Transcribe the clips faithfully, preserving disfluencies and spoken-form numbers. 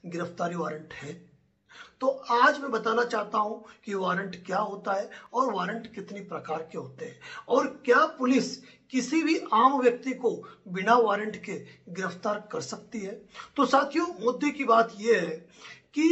गिरफ्तारी वारंट है। तो आज मैं बताना चाहता हूं कि वारंट क्या होता है और वारंट कितनी प्रकार के होते हैं और क्या पुलिस किसी भी आम व्यक्ति को बिना वारंट के गिरफ्तार कर सकती है। तो साथियों, मुद्दे की बात यह है कि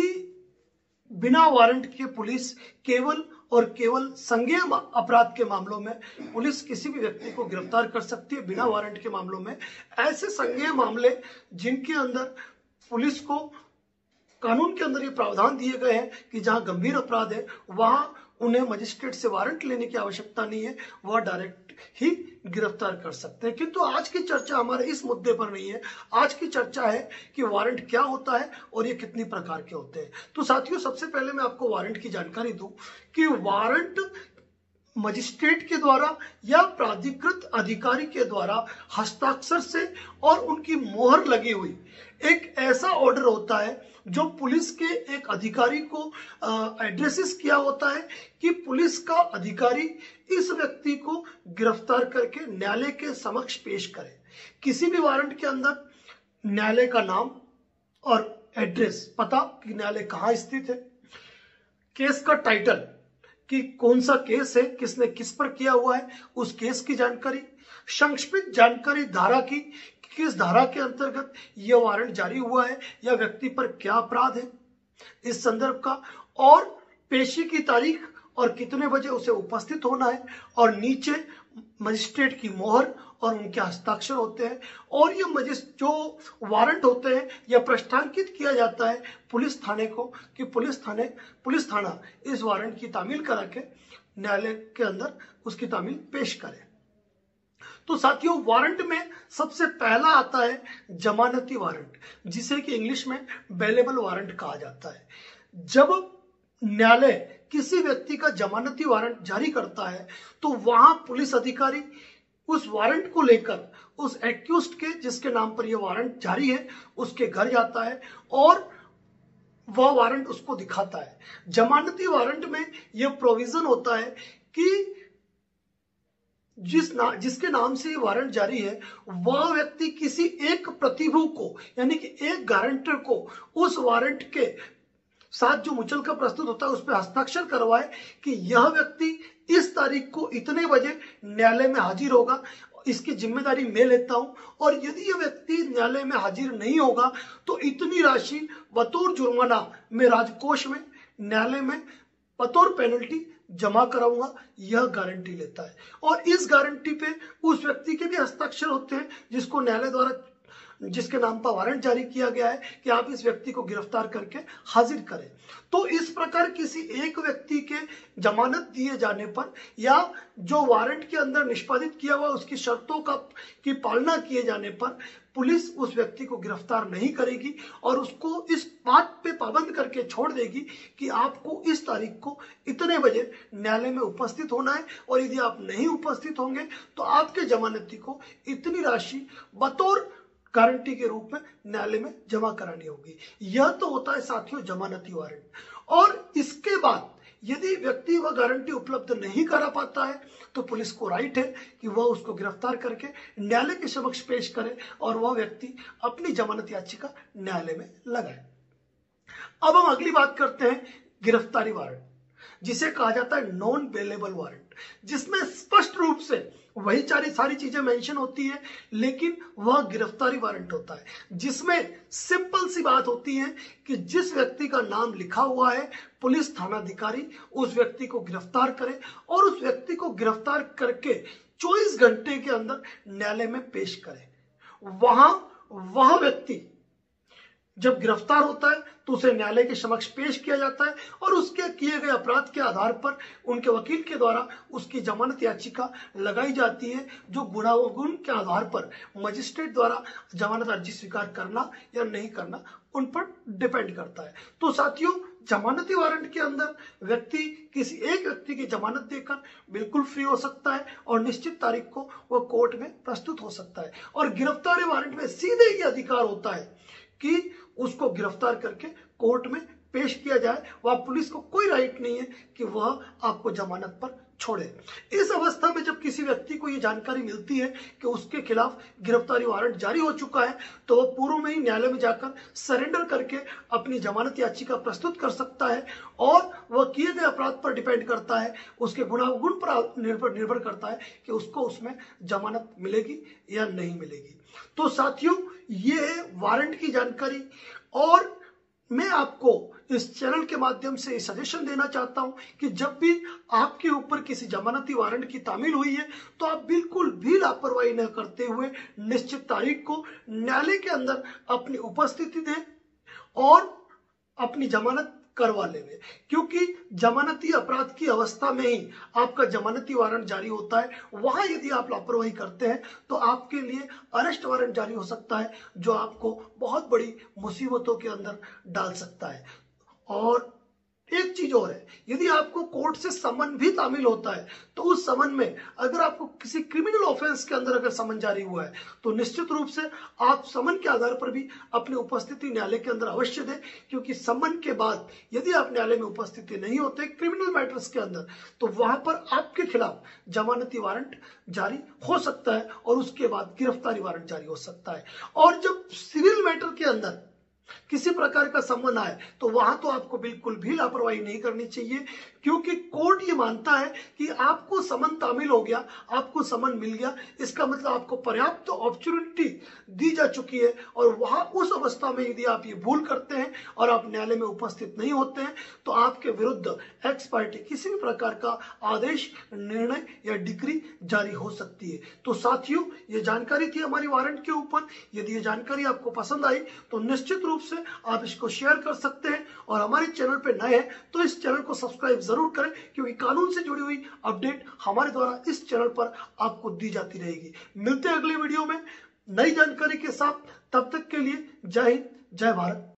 बिना वारंट के पुलिस केवल और केवल संज्ञेय अपराध के मामलों में पुलिस किसी भी व्यक्ति को गिरफ्तार कर सकती है। बिना वारंट के मामलों में ऐसे संज्ञेय मामले जिनके अंदर पुलिस को कानून के अंदर ये प्रावधान दिए गए हैं कि जहां गंभीर अपराध है वहां उन्हें मजिस्ट्रेट से वारंट लेने की आवश्यकता नहीं है, वह डायरेक्ट ही गिरफ्तार कर सकते हैं। किंतु आज की चर्चा हमारे इस मुद्दे पर नहीं है। आज की चर्चा है कि वारंट क्या होता है और ये कितनी प्रकार के होते हैं। तो साथियों, सबसे पहले मैं आपको वारंट की जानकारी दूं कि वारंट मजिस्ट्रेट के द्वारा या प्राधिकृत अधिकारी के द्वारा हस्ताक्षर से और उनकी मोहर लगी हुई एक ऐसा ऑर्डर होता है जो पुलिस के एक अधिकारी को एड्रेसिस किया होता है कि पुलिस का अधिकारी इस व्यक्ति को गिरफ्तार करके न्यायालय के समक्ष पेश करे। किसी भी वारंट के अंदर न्यायालय का नाम और एड्रेस, पता कि न्यायालय कहाँ स्थित है, केस का टाइटल कि कौन सा केस है, किसने किस पर किया हुआ है, उस केस की जानकारी, संक्षिप्त जानकारी धारा की, किस धारा के अंतर्गत यह वारंट जारी हुआ है या व्यक्ति पर क्या अपराध है, इस संदर्भ का, और पेशी की तारीख और कितने बजे उसे उपस्थित होना है, और नीचे मजिस्ट्रेट की मोहर और उनके हस्ताक्षर होते हैं। और ये मजिस्ट जो वारंट होते हैं यह प्रष्टांकित किया जाता है पुलिस थाने को कि पुलिस थाने पुलिस थाना इस वारंट की तामील करा के न्यायालय के अंदर उसकी तामील पेश करे। तो साथियों, वारंट में सबसे पहला आता है जमानती वारंट, जिसे कि इंग्लिश में बेलेबल वारंट कहा जाता है। जब न्यायालय किसी व्यक्ति का जमानती वारंट जारी करता है तो वहां पुलिस अधिकारी उस वारंट को लेकर उस एक्यूज्ड के जिसके नाम पर यह वारंट जारी है उसके घर जाता है और वह वारंट उसको दिखाता है। जमानती वारंट में यह प्रोविजन होता है कि जिस ना जिसके नाम से ये वारंट जारी है वह व्यक्ति किसी एक प्रतिभू को यानी कि एक गारंटर को उस वारंट के साथ जो मुचलका प्रस्तुत होता है उस पर हस्ताक्षर करवाए कि यह व्यक्ति इस तारीख को इतने बजे न्यायालय में हाजिर होगा, इसकी जिम्मेदारी मैं लेता हूं, और यदि यह व्यक्ति न्यायालय में हाजिर नहीं होगा तो इतनी राशि बतौर जुर्माना मैं राजकोष में न्यायालय में बतौर पेनल्टी जमा कराऊंगा, यह गारंटी लेता है। और इस गारंटी पे उस व्यक्ति के भी हस्ताक्षर होते हैं जिसको न्यायालय द्वारा जिसके नाम पर वारंट जारी किया गया है कि आप इस व्यक्ति को गिरफ्तार करके हाजिर करें। तो इस प्रकार किसी एक व्यक्ति के जमानत दिए जाने पर या जो वारंट के अंदर निष्पादित किया हुआ उसकी शर्तों का की पालना किए जाने पर पुलिस उस व्यक्ति को गिरफ्तार नहीं करेगी और उसको इस बात पे पाबंद करके छोड़ देगी कि आपको इस तारीख को इतने बजे न्यायालय में उपस्थित होना है, और यदि आप नहीं उपस्थित होंगे तो आपके जमानती को इतनी राशि बतौर गारंटी के रूप में न्यायालय में जमा करानी होगी। यह तो होता है साथियों जमानती वारंट। और इसके बाद यदि व्यक्ति वह गारंटी उपलब्ध नहीं करा पाता है तो पुलिस को राइट है कि वह उसको गिरफ्तार करके न्यायालय के समक्ष पेश करे और वह व्यक्ति अपनी जमानत याचिका न्यायालय में लगाए। अब हम अगली बात करते हैं गिरफ्तारी वारंट, जिसे कहा जाता है नॉन बेलेबल वारंट, जिसमें स्पष्ट रूप से वही सारी सारी चीजें मेंशन होती है लेकिन वह गिरफ्तारी वारंट होता है, जिसमें सिंपल सी बात होती है कि जिस व्यक्ति का नाम लिखा हुआ है पुलिस थानाधिकारी उस व्यक्ति को गिरफ्तार करे और उस व्यक्ति को गिरफ्तार करके चौबीस घंटे के अंदर न्यायालय में पेश करे। वहां वह व्यक्ति जब गिरफ्तार होता है तो उसे न्यायालय के समक्ष पेश किया जाता है और उसके किए गए अपराध के आधार पर उनके वकील के द्वारा उसकी जमानत याचिका लगाई जाती है, जो गुणावगुण के आधार पर मजिस्ट्रेट द्वारा जमानत अर्जी स्वीकार करना या नहीं करना उन पर डिपेंड करता है। तो साथियों, जमानती वारंट के अंदर व्यक्ति किसी एक व्यक्ति की जमानत देकर बिल्कुल फ्री हो सकता है और निश्चित तारीख को वह कोर्ट में प्रस्तुत हो सकता है। और गिरफ्तारी वारंट में सीधे ही अधिकार होता है कि उसको गिरफ्तार करके कोर्ट में पेश किया जाए। वह पुलिस को कोई राइट नहीं है कि वह आपको जमानत पर छोड़े। इस अवस्था में जब किसी व्यक्ति को यह जानकारी मिलती है कि उसके खिलाफ गिरफ्तारी वारंट जारी हो चुका है, तो वह पूर्व में ही न्यायालय में जाकर सरेंडर करके अपनी जमानत याचिका प्रस्तुत कर सकता है और वह किए गए अपराध पर डिपेंड करता है, उसके गुणावगुण पर निर्भर निर्भर करता है कि उसको उसमें जमानत मिलेगी या नहीं मिलेगी। तो साथियों, ये वारंट की जानकारी, और मैं आपको इस चैनल के माध्यम से सजेशन देना चाहता हूं कि जब भी आपके ऊपर किसी जमानती वारंट की तामील हुई है तो आप बिल्कुल भी लापरवाही न करते हुए निश्चित तारीख को न्यायालय के अंदर अपनी उपस्थिति दें और अपनी जमानत करवा लेंगे, क्योंकि जमानती अपराध की अवस्था में ही आपका जमानती वारंट जारी होता है। वहां यदि आप लापरवाही करते हैं तो आपके लिए अरेस्ट वारंट जारी हो सकता है, जो आपको बहुत बड़ी मुसीबतों के अंदर डाल सकता है। और एक चीज और है, यदि आपको कोर्ट से समन भी तामील होता है तो उस समन में अगर आपको किसी क्रिमिनल ऑफेंस के अंदर अगर समन जारी हुआ है तो निश्चित रूप से आप समन के आधार पर भी अपनी उपस्थिति न्यायालय के अंदर अवश्य दें, क्योंकि समन के बाद यदि आप न्यायालय में उपस्थिति नहीं होते क्रिमिनल मैटर्स के अंदर तो वहां पर आपके खिलाफ जमानती वारंट जारी हो सकता है और उसके बाद गिरफ्तारी वारंट जारी हो सकता है। और जब सिविल मैटर के अंदर किसी प्रकार का समन आए तो वहां तो आपको बिल्कुल भी लापरवाही नहीं करनी चाहिए, क्योंकि कोर्ट ये मानता है कि आपको समन तामील हो गया, आपको समन मिल गया, इसका मतलब आपको पर्याप्त अपॉर्चुनिटी दी जा चुकी है। और वहां उस अवस्था में यदि आप ये भूल करते हैं और आप न्यायालय में उपस्थित नहीं होते हैं तो आपके विरुद्ध एक्स पार्टी किसी भी प्रकार का आदेश, निर्णय या डिक्री जारी हो सकती है। तो साथियों, ये जानकारी थी हमारी वारंट के ऊपर। यदि ये जानकारी आपको पसंद आई तो निश्चित रूप से आप इसको शेयर कर सकते हैं, और हमारे चैनल पे नए हैं तो इस चैनल को सब्सक्राइब जरूर करें, क्योंकि कानून से जुड़ी हुई अपडेट हमारे द्वारा इस चैनल पर आपको दी जाती रहेगी। मिलते हैं अगले वीडियो में नई जानकारी के साथ, तब तक के लिए जय हिंद, जय भारत।